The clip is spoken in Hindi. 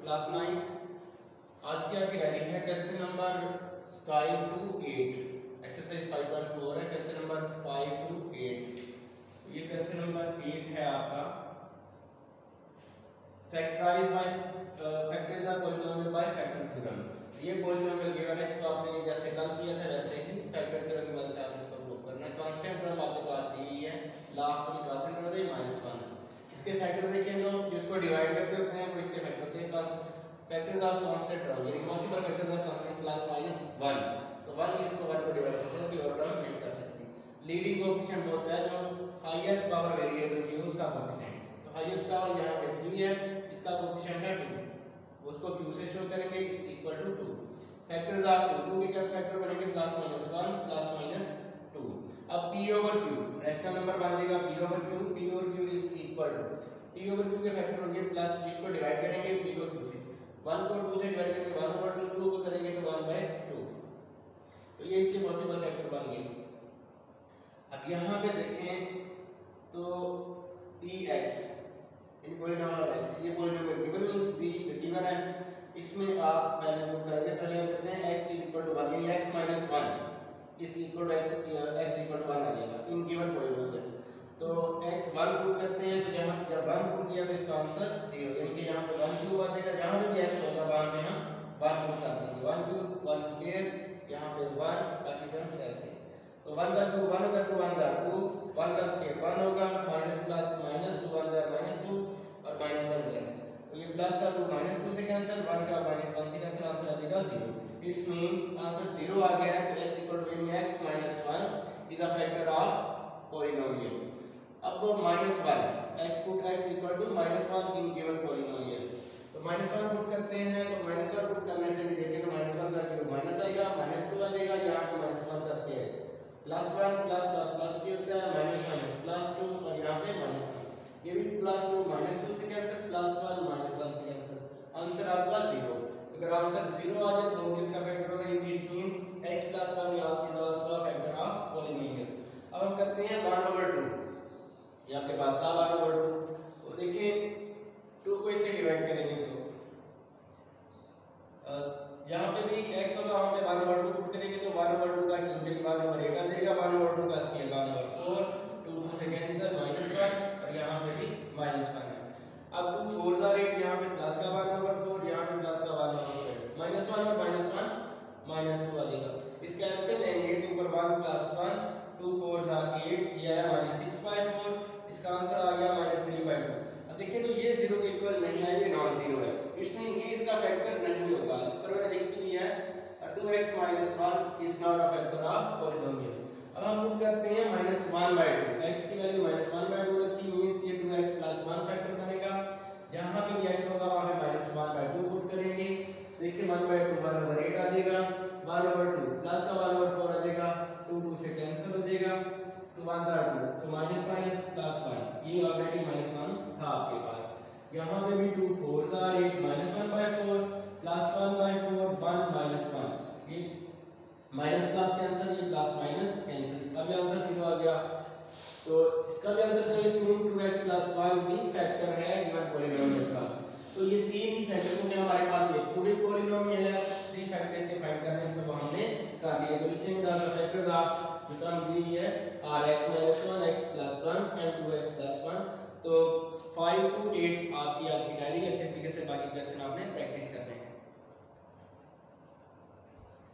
क्लास 9। आज की आपकी डायरी है क्वेश्चन नंबर 5 to 8, एक्सरसाइज 5.4 है, क्वेश्चन नंबर 5 to 8। ये क्वेश्चन नंबर 8 है आपका, factorise the polynomial by factor theorem. ये पॉलिनोमियल गिवन है, इसको आपने जैसे कल किया था वैसे ही फैक्टर थ्योरम की मदद से आप इसको प्रूव करना है। कांस्टेंट टर्म आपके पास दी है, लास्ट वाली कांस्टेंट टर्म है -1। इसके फैक्टर देखें तो जिसको डिवाइड करते होते हैं वो इसके फैक्टर होते हैं। फैक्टर्स ऑफ कांस्टेंट टर्म यानी possible factors of constant plus minus 1, तो 1 इसको 1 को डिवाइड कर सकती है और टर्म नहीं कर सकती। लीडिंग कोएफिशिएंट होता है जो हाईएस्ट पावर वेरिएबल की है उसका कोएफिशिएंट, तो हाईएस्ट पावर यहां पे 3 है, इसका कोएफिशिएंट है 2, उसको q से शो करेंगे is equal to 2। Factors of 2 के क्या फैक्टर बनेंगे +-1 +-2। अब p over q rational number बन जाएगा p over q is equal to p over q के फैक्टर होंगे प्लस इसको डिवाइड करेंगे p को q से, 1 को 2 से डिवाइड करेंगे 1 ओवर 2, 2 को करेंगे तो 1/2, तो ये इसके पॉसिबल फैक्टर बन गए। अब यहाँ पे देखें तो px इन पॉलिनोमियल x, ये पॉलिनोमियल गिवन है, इसमें आप पहले वो करेंगे, पहले हम लेते हैं x इज इक्वल टू 1 यानी x minus 1 is equal to x equal to 1 आ जाएगा इन गिवन पॉलिनोमियल। तो x 1 पुट करते हैं, तो यहाँ जब 1 पुट किया तो इसका आंसर 0, यानी कि यहाँ पे 1 क्यूब आ जाएगा, जहाँ पे भी x होगा वहाँ पे हम 1 पुट कर देंगे, 1 क्यूब 1 स्क्वायर, यहाँ पे 1 बाकी टर्म्स ऐसे, तो 1 का क्यूब 1 होगा, 2 1 जा 2, 1 का स्क्वायर 1 होगा, माइनस प्लस माइनस 2 1 जा -2 और -1 जाएगा, तो ये प्लस का 2 -2 से कैंसिल, 1 का -1 से कैंसिल, आंसर आ जाएगा 0। इट्स मीन आंसर 0 आ गया है, तो x equal to x minus 1 is a factor of polynomial. अब -1 x put x equal to -1 in given polynomial, तो -1 पुट करते हैं, तो -1 पुट करने से भी देखें तो -1 का क्यूब माइनस आएगा, -2 आ जाएगा, यहाँ पे -1 का स्क्वायर +1 +++ ये होता है -+2 और यहाँ पे -1, ये भी +2 -2 से कैंसिल, +1 -1 से कैंसिल, आंसर आपका 0। अगर आंसर 0 आ जाए तो किसका फैक्टर होगा, it mean x + 1 is also a factor of polynomial. अब हम करते हैं 1/2, ये आपके पास था 1/2, तो देखिए 2 को इससे डिवाइड करेंगे तो यहाँ पे भी x होगा, वहाँ पे 1/2 पुट करेंगे तो 1/2 का क्यूब यानी 1/8 आ जाएगा, 1/2 का स्क्वायर 1/4, 2 से कैंसिल -1 और यहाँ पे भी -1 है। अब 2 4 आर 8, यहाँ पे प्लस का 1/4, यहाँ पे प्लस का 1/8, -1 और -1 -2 आ जाएगा, इसका एलसीएम लेंगे तो ऊपर 1 + 1 2 4 आर 8, ये है -6/4, इसका आंसर आ गया -3/2। अब देखिए तो ये 0 के इक्वल नहीं है, ये नॉन जीरो है, इसमें ये इसका फैक्टर नहीं होगा, पर मैंने लिख भी दिया है 2x - 1 is not a factor of polynomial. अब हम पुट करते हैं -1/2, x की वैल्यू -1/2 रखी, मींस ये 2x + 1 फैक्टर बनेगा, जहां पे भी x होगा वहां पे -1/2 पुट करेंगे, देखिए 1/2 1/8 आ जाएगा, 1/2 प्लस का 1/4 आ जाएगा, 2 से कैंसिल हो जाएगा, 2 1 2, तो -+ 1, ये ऑलरेडी -1 था आपके पास, यहाँ पे भी 2 4 आर 8, -1/4 +1/4 1 -1, ये माइनस प्लस कैंसिल, ये प्लस माइनस कैंसिल, इसका भी आंसर 0 आ गया, तो इसका भी आंसर 0, इसमें 2x + 1 भी फैक्टर है गिवन पॉलिनोमियल का। तो ये तीन ही फैक्टर होंगे हमारे पास, एक क्यूबिक पॉलिनोमियल है, 3 फैक्टर्स के फाइंड करने हैं, तो हमने कर लिए, तो लिखेंगे द फैक्टर्स ऑफ जो टर्म दी है are x - 1 x + 1 and 2x + 1। तो 5 to 8 आपकी आज की डायरी, अच्छे तरीके से बाकी क्वेश्चन आपने प्रैक्टिस करना है।